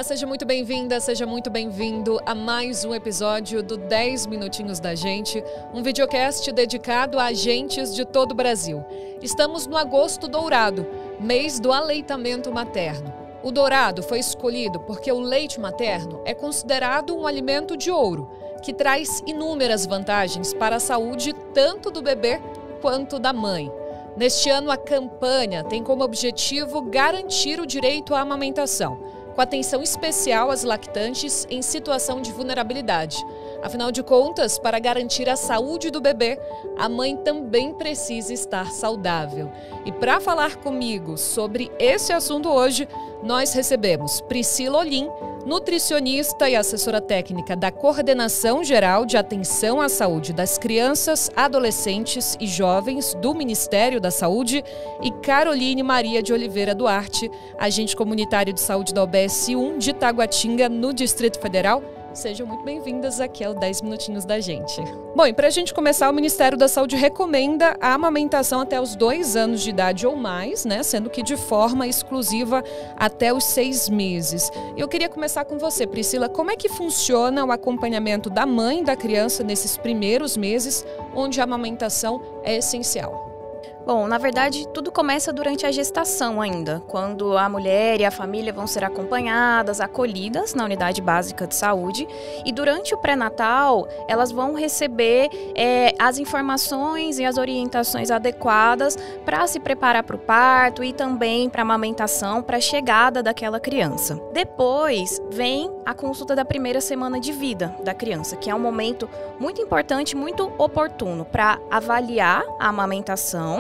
seja muito bem-vinda, seja muito bem-vindo a mais um episódio do 10 Minutinhos da Gente, um videocast dedicado a agentes de todo o Brasil. Estamos no agosto dourado, mês do aleitamento materno. O dourado foi escolhido porque o leite materno é considerado um alimento de ouro, que traz inúmeras vantagens para a saúde tanto do bebê quanto da mãe. Neste ano, a campanha tem como objetivo garantir o direito à amamentação, com atenção especial às lactantes em situação de vulnerabilidade. Afinal de contas, para garantir a saúde do bebê, a mãe também precisa estar saudável. E para falar comigo sobre esse assunto hoje, nós recebemos Priscila Olim, nutricionista e assessora técnica da Coordenação Geral de Atenção à Saúde das Crianças, Adolescentes e Jovens do Ministério da Saúde, e Caroline Maria de Oliveira Duarte, agente comunitário de saúde da OBS 1 de Taguatinga, no Distrito Federal. Sejam muito bem-vindas aqui ao 10 Minutinhos da Gente. Bom, e para a gente começar, o Ministério da Saúde recomenda a amamentação até os 2 anos de idade ou mais, né? Sendo que de forma exclusiva até os 6 meses. Eu queria começar com você, Priscila. Como é que funciona o acompanhamento da mãe da criança nesses primeiros meses, onde a amamentação é essencial? Bom, na verdade, tudo começa durante a gestação ainda, quando a mulher e a família vão ser acompanhadas, acolhidas na unidade básica de saúde, e durante o pré-natal, elas vão receber as informações e as orientações adequadas para se preparar para o parto e também para a amamentação, para a chegada daquela criança. Depois, vem a consulta da primeira semana de vida da criança, que é um momento muito importante, muito oportuno para avaliar a amamentação,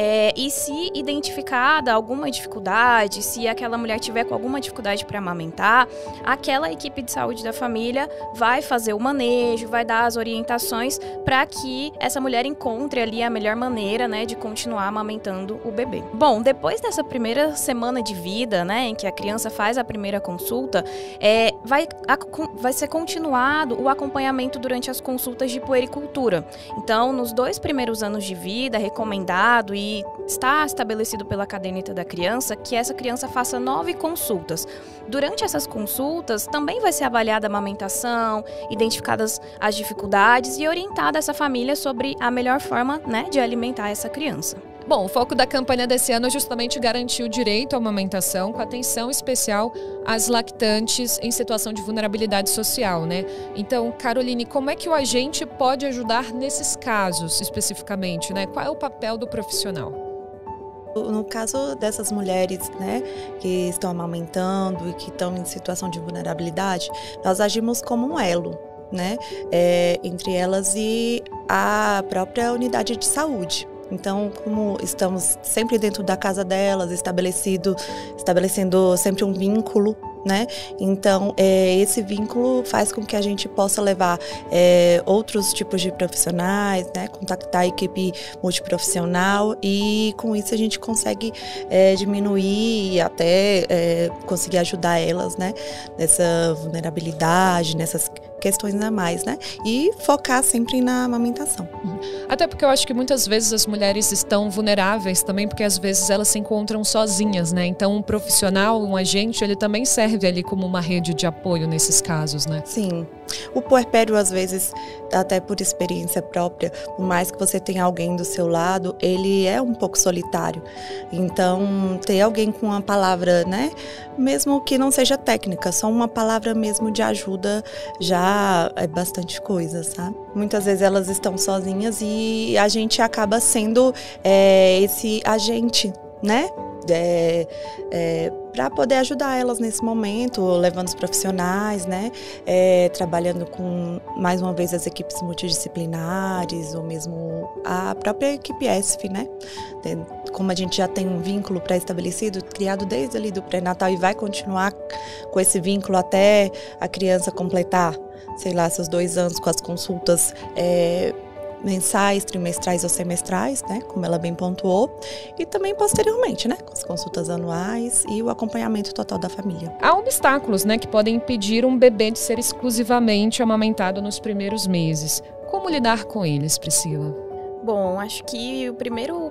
e se identificada alguma dificuldade, se aquela mulher tiver com alguma dificuldade para amamentar, aquela equipe de saúde da família vai fazer o manejo, vai dar as orientações para que essa mulher encontre ali a melhor maneira, né, de continuar amamentando o bebê. Bom, depois dessa primeira semana de vida, né, em que a criança faz a primeira consulta, vai ser continuado o acompanhamento durante as consultas de puericultura. Então, nos 2 primeiros anos de vida, é recomendado e está estabelecido pela caderneta da criança que essa criança faça 9 consultas. Durante essas consultas, também vai ser avaliada a amamentação, identificadas as dificuldades e orientada essa família sobre a melhor forma, né, de alimentar essa criança. Bom, o foco da campanha desse ano é justamente garantir o direito à amamentação com atenção especial às lactantes em situação de vulnerabilidade social, né? Então, Caroline, como é que o agente pode ajudar nesses casos especificamente, né? Qual é o papel do profissional? No caso dessas mulheres, né, que estão amamentando e que estão em situação de vulnerabilidade, nós agimos como um elo, né, entre elas e a própria unidade de saúde. Então, como estamos sempre dentro da casa delas, estabelecendo sempre um vínculo, né? Então, esse vínculo faz com que a gente possa levar outros tipos de profissionais, né? Contactar a equipe multiprofissional e com isso a gente consegue diminuir e até conseguir ajudar elas, né? Nessa vulnerabilidade, nessas questões a mais, né? E focar sempre na amamentação. Até porque eu acho que muitas vezes as mulheres estão vulneráveis também, porque às vezes elas se encontram sozinhas, né? Então um profissional, um agente, ele também serve ali como uma rede de apoio nesses casos, né? Sim. O puerpério, às vezes, até por experiência própria, por mais que você tenha alguém do seu lado, ele é um pouco solitário. Então, ter alguém com uma palavra, né? Mesmo que não seja técnica, só uma palavra mesmo de ajuda já é bastante coisa, sabe? Muitas vezes elas estão sozinhas e a gente acaba sendo esse agente, né? Para poder ajudar elas nesse momento, levando os profissionais, né? Trabalhando com, mais uma vez, as equipes multidisciplinares, ou mesmo a própria equipe ESF, né? Como a gente já tem um vínculo pré-estabelecido, criado desde ali do pré-natal e vai continuar com esse vínculo até a criança completar, sei lá, seus 2 anos com as consultas mensais, trimestrais ou semestrais, né, como ela bem pontuou, e também posteriormente, né, com as consultas anuais e o acompanhamento total da família. Há obstáculos, né, que podem impedir um bebê de ser exclusivamente amamentado nos primeiros meses. Como lidar com eles, Priscila? Bom, acho que o primeiro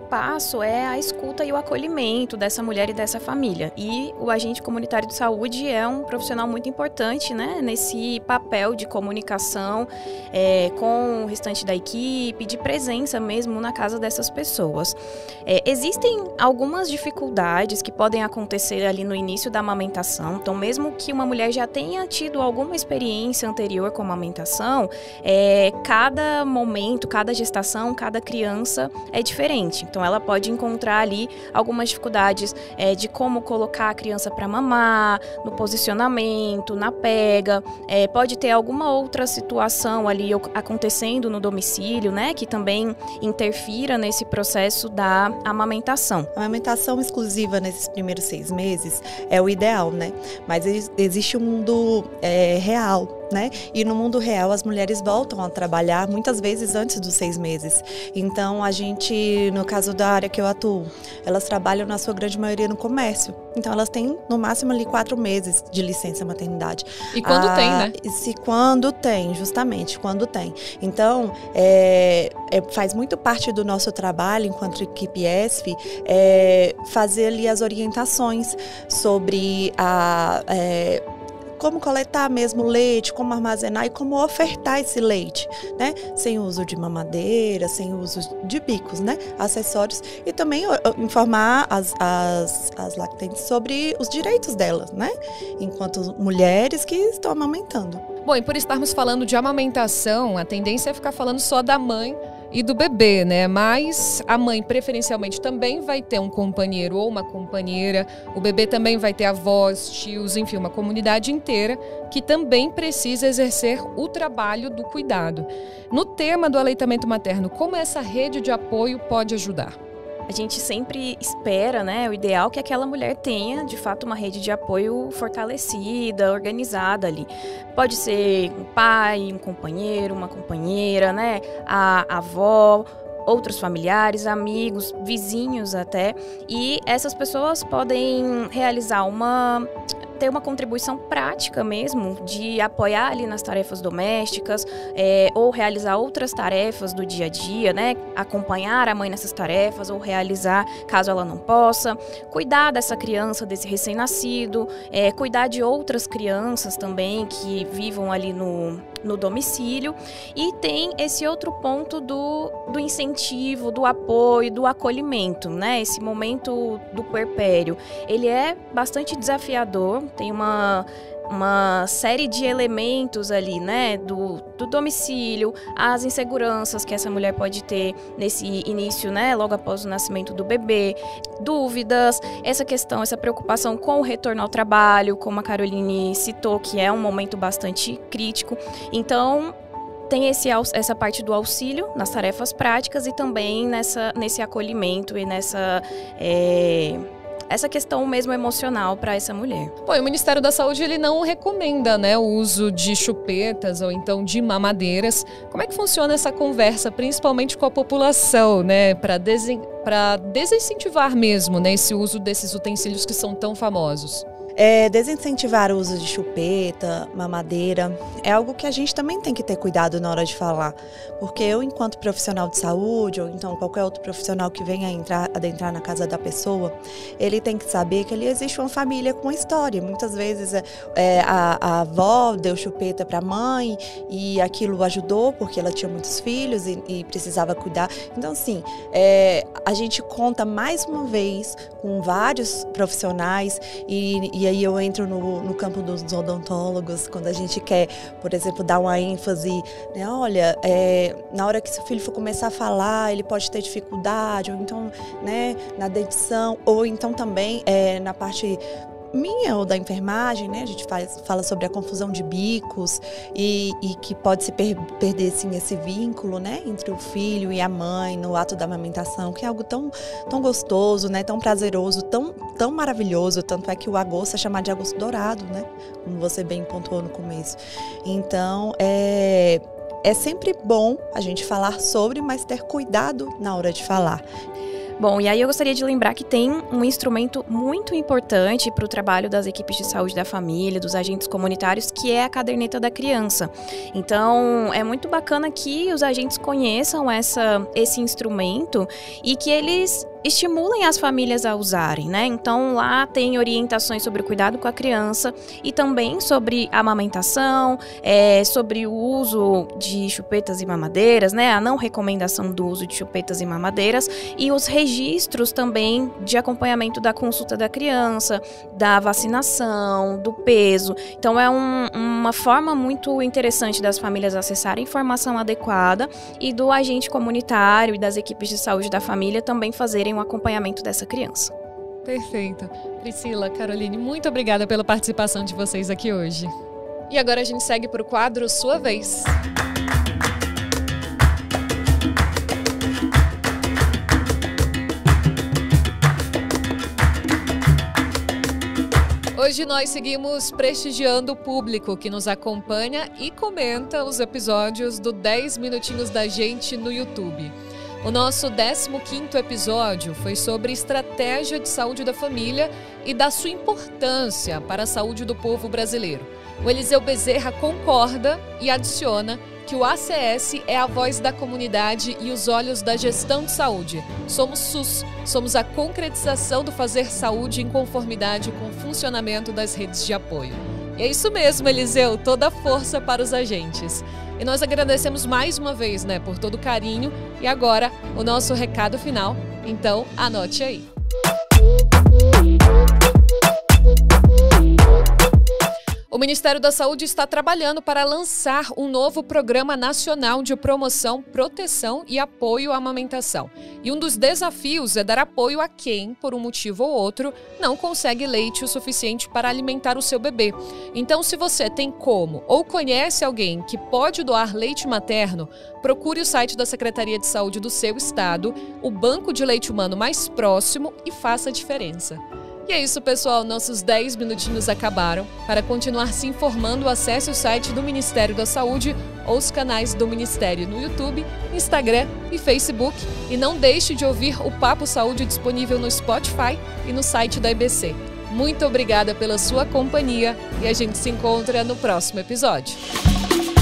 passo é a escuta e o acolhimento dessa mulher e dessa família. E o agente comunitário de saúde é um profissional muito importante, né, nesse papel de comunicação com o restante da equipe, de presença mesmo na casa dessas pessoas. Existem algumas dificuldades que podem acontecer ali no início da amamentação. Então, mesmo que uma mulher já tenha tido alguma experiência anterior com a amamentação, cada momento, cada gestação, cada criança é diferente. Então, ela pode encontrar ali algumas dificuldades de como colocar a criança para mamar, no posicionamento, na pega. Pode ter alguma outra situação ali acontecendo no domicílio, né, que também interfira nesse processo da amamentação. A amamentação exclusiva nesses primeiros 6 meses é o ideal, né? Mas existe um mundo real, né? E no mundo real as mulheres voltam a trabalhar muitas vezes antes dos 6 meses. Então a gente, no caso da área que eu atuo, elas trabalham na sua grande maioria no comércio. Então elas têm no máximo ali 4 meses de licença maternidade. E quando tem, né? Quando tem, justamente, quando tem. Então faz muito parte do nosso trabalho enquanto equipe ESF fazer ali as orientações sobre como coletar mesmo leite, como armazenar e como ofertar esse leite, né? Sem uso de mamadeira, sem uso de bicos, né? Acessórios. E também informar as lactantes sobre os direitos delas, né? Enquanto mulheres que estão amamentando. Bom, e por estarmos falando de amamentação, a tendência é ficar falando só da mãe e do bebê, né? Mas a mãe preferencialmente também vai ter um companheiro ou uma companheira, o bebê também vai ter avós, tios, enfim, uma comunidade inteira que também precisa exercer o trabalho do cuidado. No tema do aleitamento materno, como essa rede de apoio pode ajudar? A gente sempre espera, né, o ideal é que aquela mulher tenha, de fato, uma rede de apoio fortalecida, organizada ali. Pode ser um pai, um companheiro, uma companheira, né, a avó, outros familiares, amigos, vizinhos até. E essas pessoas podem realizar ter uma contribuição prática mesmo de apoiar ali nas tarefas domésticas ou realizar outras tarefas do dia a dia, né? Acompanhar a mãe nessas tarefas ou realizar caso ela não possa. Cuidar dessa criança, desse recém-nascido, cuidar de outras crianças também que vivam ali no domicílio. E tem esse outro ponto do incentivo, do apoio, do acolhimento, né? Esse momento do puerpério, ele é bastante desafiador, tem uma série de elementos ali, né, do domicílio, as inseguranças que essa mulher pode ter nesse início, né, logo após o nascimento do bebê, dúvidas, essa preocupação com o retorno ao trabalho, como a Caroline citou, que é um momento bastante crítico. Então, tem essa parte do auxílio nas tarefas práticas e também nesse acolhimento e essa questão mesmo emocional para essa mulher. Bom, e o Ministério da Saúde ele não recomenda, né, o uso de chupetas ou então de mamadeiras. Como é que funciona essa conversa, principalmente com a população, né, para desincentivar mesmo, né, esse uso desses utensílios que são tão famosos? Desincentivar o uso de chupeta, mamadeira, é algo que a gente também tem que ter cuidado na hora de falar. Porque eu, enquanto profissional de saúde, ou então qualquer outro profissional que venha adentrar na casa da pessoa, ele tem que saber que ali existe uma família com uma história. Muitas vezes a avó deu chupeta para a mãe e aquilo ajudou porque ela tinha muitos filhos e precisava cuidar. Então, assim, a gente conta mais uma vez com vários profissionais e aí eu entro no campo dos odontólogos, quando a gente quer, por exemplo, dar uma ênfase, né? Olha, na hora que seu filho for começar a falar, ele pode ter dificuldade, ou então, né, na dentição, ou então também na parte minha ou da enfermagem, né? A gente fala sobre a confusão de bicos e que pode se perder, sim, esse vínculo, né? Entre o filho e a mãe no ato da amamentação, que é algo tão, tão gostoso, né? Tão prazeroso, tão maravilhoso. Tanto é que o agosto é chamado de agosto dourado, né? Como você bem pontuou no começo. Então, é sempre bom a gente falar sobre, mas ter cuidado na hora de falar. Bom, e aí eu gostaria de lembrar que tem um instrumento muito importante para o trabalho das equipes de saúde da família, dos agentes comunitários, que é a caderneta da criança. Então, é muito bacana que os agentes conheçam esse instrumento e que eles estimulem as famílias a usarem, né? Então, lá tem orientações sobre o cuidado com a criança e também sobre a amamentação, sobre o uso de chupetas e mamadeiras, né? A não recomendação do uso de chupetas e mamadeiras e os registros também de acompanhamento da consulta da criança, da vacinação, do peso. Então, é uma forma muito interessante das famílias acessarem informação adequada e do agente comunitário e das equipes de saúde da família também fazerem um acompanhamento dessa criança. Perfeito. Priscila, Caroline, muito obrigada pela participação de vocês aqui hoje. E agora a gente segue para o quadro Sua Vez. Hoje nós seguimos prestigiando o público que nos acompanha e comenta os episódios do 10 Minutinhos da Gente no YouTube. O nosso 15º episódio foi sobre estratégia de saúde da família e da sua importância para a saúde do povo brasileiro. O Eliseu Bezerra concorda e adiciona que o ACS é a voz da comunidade e os olhos da gestão de saúde. Somos SUS, somos a concretização do fazer saúde em conformidade com o funcionamento das redes de apoio. E é isso mesmo, Eliseu, toda a força para os agentes. E nós agradecemos mais uma vez, por todo o carinho. E agora, o nosso recado final. Então, anote aí. O Ministério da Saúde está trabalhando para lançar um novo Programa Nacional de Promoção, Proteção e Apoio à Amamentação. E um dos desafios é dar apoio a quem, por um motivo ou outro, não consegue leite o suficiente para alimentar o seu bebê. Então, se você tem como ou conhece alguém que pode doar leite materno, procure o site da Secretaria de Saúde do seu estado, o banco de leite humano mais próximo e faça a diferença. E é isso, pessoal. Nossos 10 minutinhos acabaram. Para continuar se informando, acesse o site do Ministério da Saúde ou os canais do Ministério no YouTube, Instagram e Facebook. E não deixe de ouvir o Papo Saúde disponível no Spotify e no site da EBC. Muito obrigada pela sua companhia e a gente se encontra no próximo episódio.